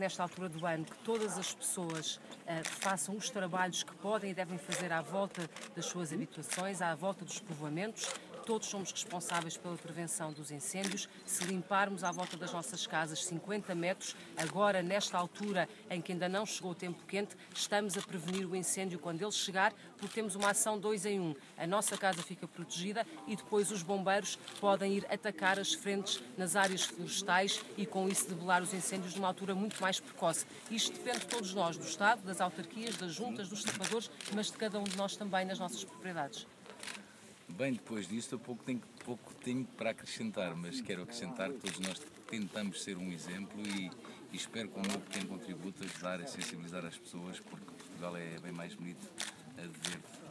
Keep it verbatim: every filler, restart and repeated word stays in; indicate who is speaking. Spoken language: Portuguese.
Speaker 1: nesta altura do ano, que todas as pessoas uh, façam os trabalhos que podem e devem fazer à volta das suas habitações, à volta dos povoamentos. Todos somos responsáveis pela prevenção dos incêndios. Se limparmos à volta das nossas casas cinquenta metros, agora, nesta altura em que ainda não chegou o tempo quente, estamos a prevenir o incêndio quando ele chegar, porque temos uma ação dois em um. A nossa casa fica protegida e depois os bombeiros podem ir atacar as frentes nas áreas florestais e, com isso, debelar os incêndios numa altura muito mais precoce. Isto depende de todos nós, do Estado, das autarquias, das juntas, dos sapadores, mas de cada um de nós também nas nossas propriedades.
Speaker 2: Bem, depois disto, eu pouco tenho, pouco tenho para acrescentar, mas quero acrescentar que todos nós tentamos ser um exemplo e, e espero com o meu pequeno contributo ajudar a sensibilizar as pessoas, porque Portugal é bem mais bonito a ver.